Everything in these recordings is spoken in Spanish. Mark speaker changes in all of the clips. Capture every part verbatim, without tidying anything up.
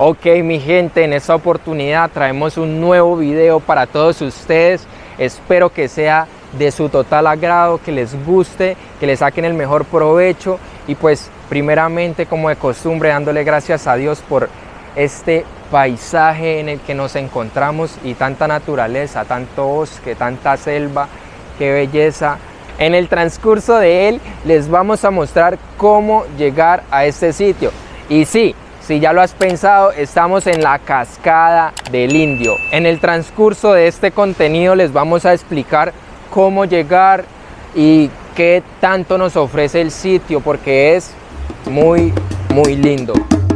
Speaker 1: Ok, mi gente, en esta oportunidad traemos un nuevo video para todos ustedes. Espero que sea de su total agrado, que les guste, que le saquen el mejor provecho y pues primeramente, como de costumbre, dándole gracias a Dios por este paisaje en el que nos encontramos y tanta naturaleza, tanto bosque, tanta selva, qué belleza. En el transcurso de él les vamos a mostrar cómo llegar a este sitio. Y sí, si ya lo has pensado, estamos en la Cascada del Indio. En el transcurso de este contenido les vamos a explicar cómo llegar y qué tanto nos ofrece el sitio, porque es muy, muy lindo.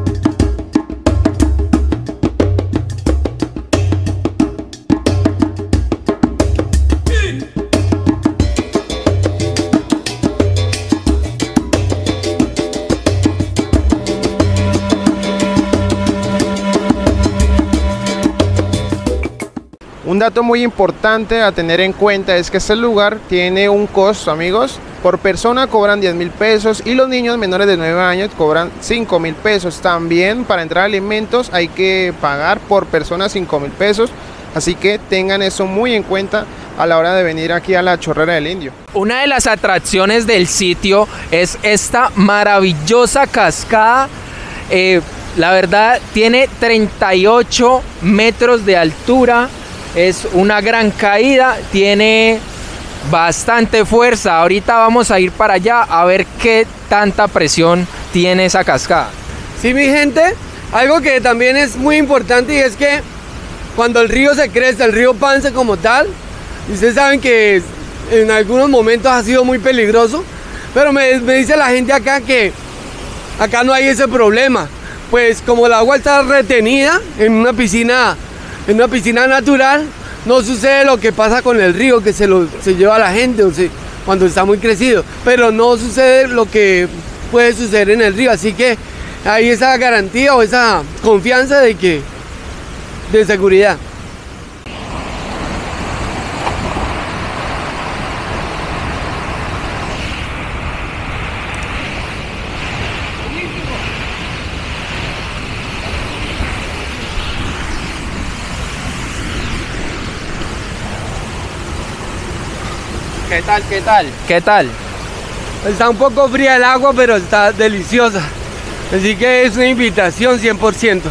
Speaker 2: Un dato muy importante a tener en cuenta es que este lugar tiene un costo, amigos. Por persona cobran diez mil pesos y los niños menores de nueve años cobran cinco mil pesos. También para entrar a alimentos hay que pagar por persona cinco mil pesos. Así que tengan eso muy en cuenta a la hora de venir aquí a la Chorrera del Indio.
Speaker 1: Una de las atracciones del sitio es esta maravillosa cascada. Eh, la verdad tiene treinta y ocho metros de altura. Es una gran caída, tiene bastante fuerza. Ahorita vamos a ir para allá a ver qué tanta presión tiene esa cascada.
Speaker 3: Sí, mi gente, algo que también es muy importante y es que cuando el río se crece, el río Pance como tal, ustedes saben que en algunos momentos ha sido muy peligroso, pero me, me dice la gente acá que acá no hay ese problema, pues como el agua está retenida en una piscina En una piscina natural, no sucede lo que pasa con el río, que se, lo, se lleva a la gente o se, cuando está muy crecido, pero no sucede lo que puede suceder en el río, así que hay esa garantía o esa confianza de que de seguridad.
Speaker 1: ¿Qué tal? ¿Qué tal? ¿Qué tal?
Speaker 3: Está un poco fría el agua, pero está deliciosa. Así que es una invitación cien por ciento.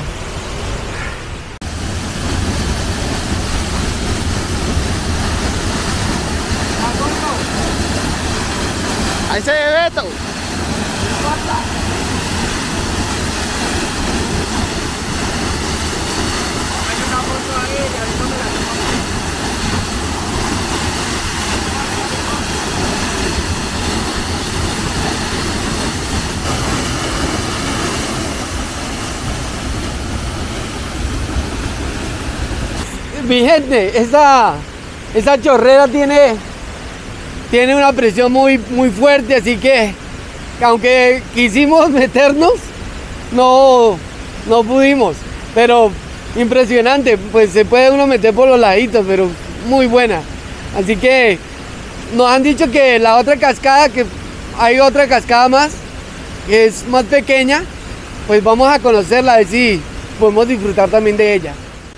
Speaker 2: Ahí se ve Beto.
Speaker 3: Mi gente, esta, esta chorrera tiene, tiene una presión muy, muy fuerte, así que aunque quisimos meternos, no, no pudimos, pero impresionante, pues se puede uno meter por los laditos, pero muy buena. Así que nos han dicho que la otra cascada, que hay otra cascada más, que es más pequeña, pues vamos a conocerla, a ver si podemos disfrutar también de ella.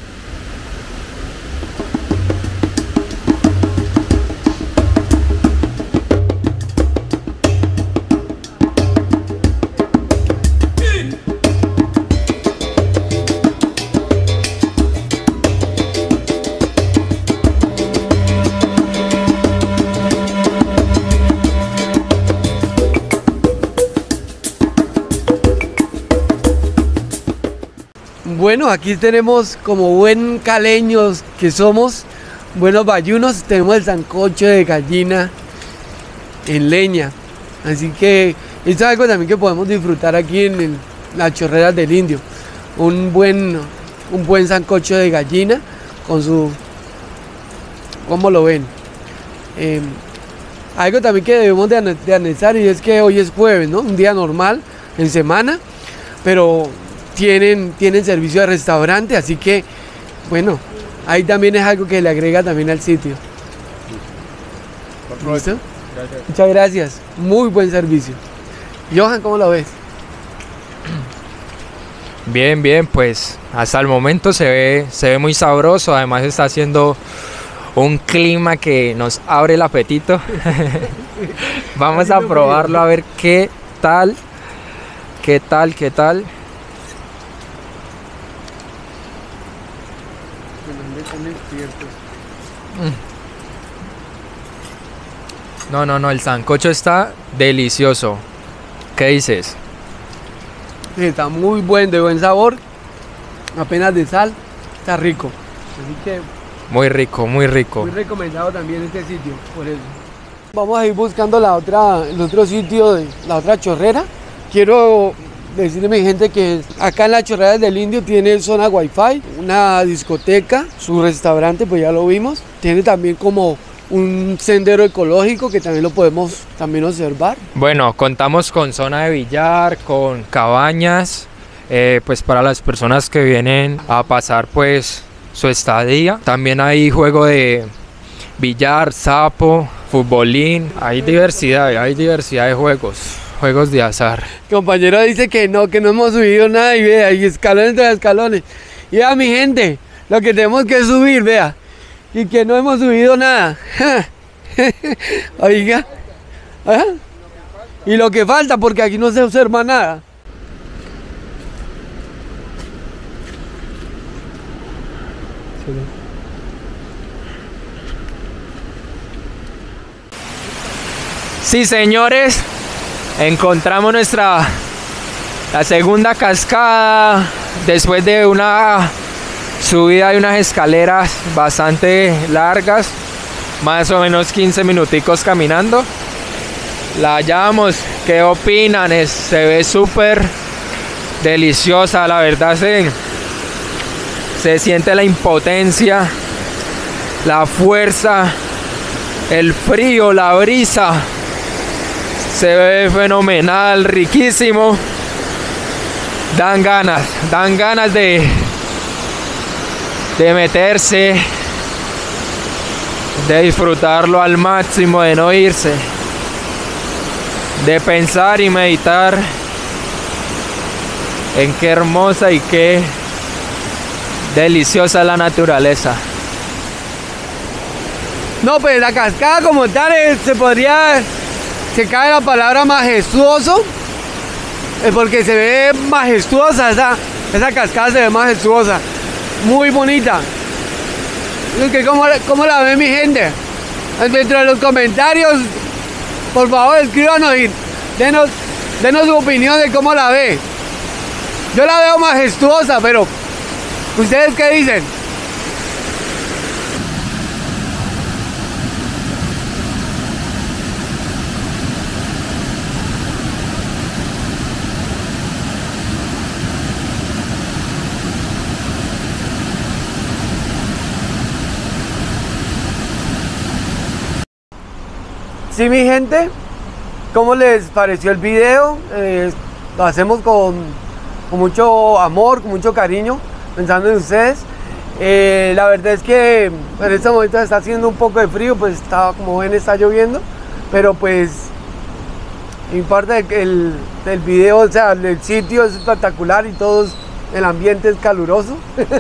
Speaker 3: Bueno, aquí tenemos, como buen caleños que somos, buenos bayunos, tenemos el sancocho de gallina en leña. Así que esto es algo también que podemos disfrutar aquí en el, las Chorreras del Indio. Un buen, un buen sancocho de gallina con su... ¿Cómo lo ven? Eh, algo también que debemos de, de analizar, y es que hoy es jueves, ¿no? Un día normal en semana, pero tienen, tienen servicio de restaurante, así que, bueno, ahí también es algo que le agrega también al sitio. ¿Listo? Gracias. Muchas gracias, muy buen servicio. Johan, ¿cómo lo ves?
Speaker 1: Bien, bien, pues hasta el momento se ve, se ve muy sabroso, además está haciendo un clima que nos abre el apetito. Vamos a probarlo a ver qué tal, qué tal, qué tal. No, no, no, el sancocho está delicioso. ¿Qué dices?
Speaker 3: Está muy buen, de buen sabor, apenas de sal, está rico. Así que
Speaker 1: muy rico, muy rico.
Speaker 3: Muy recomendado también este sitio, por eso. Vamos a ir buscando la otra, el otro sitio, de, la otra chorrera. Quiero decirle a mi gente que acá en la Chorrera del Indio tiene zona wifi, una discoteca, su restaurante, pues ya lo vimos. Tiene también como un sendero ecológico que también lo podemos también observar.
Speaker 1: Bueno, contamos con zona de billar, con cabañas, eh, pues para las personas que vienen a pasar pues su estadía. También hay juego de billar, sapo, futbolín, hay diversidad, hay diversidad de juegos, juegos de azar.
Speaker 3: Compañero dice que no, que no hemos subido nada y vea, hay escalones tras escalones. Y vea mi gente, lo que tenemos que subir, vea. Y que no hemos subido nada. Oiga. ¿Ah? Y lo que falta, porque aquí no se observa nada.
Speaker 1: Sí, señores, encontramos nuestra la segunda cascada después de una subida de unas escaleras bastante largas, más o menos quince minuticos caminando. La hallamos. ¿Qué opinan? Es, se ve súper deliciosa, la verdad. Se, se siente la impotencia, la fuerza, el frío, la brisa. Se ve fenomenal, riquísimo. Dan ganas, dan ganas de de meterse, de disfrutarlo al máximo, de no irse, de pensar y meditar en qué hermosa y qué deliciosa es la naturaleza.
Speaker 3: No, pues la cascada como tal eh, se podría, se cae la palabra majestuoso, eh, porque se ve majestuosa, esa, esa cascada se ve majestuosa. Muy bonita. ¿Cómo, ¿Cómo la ve mi gente? Dentro de los comentarios, por favor, escríbanos y denos, denos su opinión de cómo la ve. Yo la veo majestuosa, pero ¿ustedes qué dicen? Sí, mi gente, ¿cómo les pareció el video? Eh, lo hacemos con, con mucho amor, con mucho cariño, pensando en ustedes. Eh, la verdad es que en este momento está haciendo un poco de frío, pues está, como ven, está lloviendo, pero pues importa el, el, el video, o sea, el sitio es espectacular y todo el ambiente es caluroso.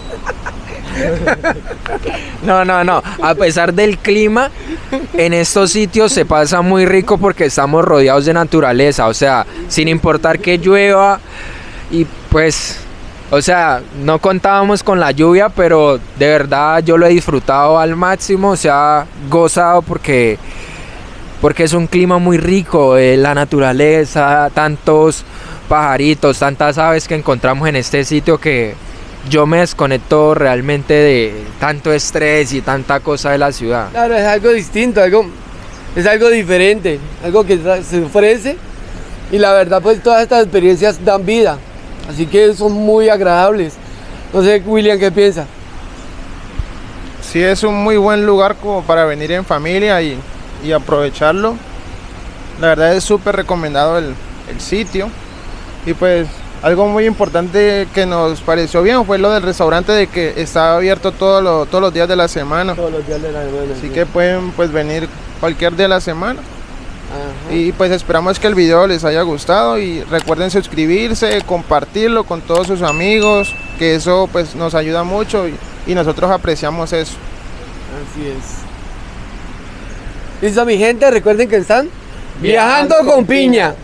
Speaker 1: No, no, no. A pesar del clima, en estos sitios se pasa muy rico porque estamos rodeados de naturaleza. O sea, sin importar que llueva. Y pues, o sea, no contábamos con la lluvia, pero de verdad yo lo he disfrutado al máximo. O sea, gozado porque, porque es un clima muy rico. Eh, la naturaleza, tantos pajaritos, tantas aves que encontramos en este sitio que yo me desconecto realmente de tanto estrés y tanta cosa de la ciudad.
Speaker 3: Claro, es algo distinto, algo, es algo diferente, algo que se ofrece y la verdad pues todas estas experiencias dan vida, así que son muy agradables. No sé, William, ¿qué piensa?
Speaker 2: Sí, es un muy buen lugar como para venir en familia y, y aprovecharlo. La verdad es súper recomendado el, el sitio y pues algo muy importante que nos pareció bien fue lo del restaurante, de que está abierto todo lo, todos los días de la semana.
Speaker 3: Todos los días de la semana.
Speaker 2: Así
Speaker 3: sí.
Speaker 2: que pueden pues venir cualquier día de la semana
Speaker 3: Ajá.
Speaker 2: Y pues esperamos que el video les haya gustado y recuerden suscribirse, compartirlo con todos sus amigos, que eso pues nos ayuda mucho y, y nosotros apreciamos eso.
Speaker 3: Así es. Listo, mi gente, recuerden que están viajando con piña.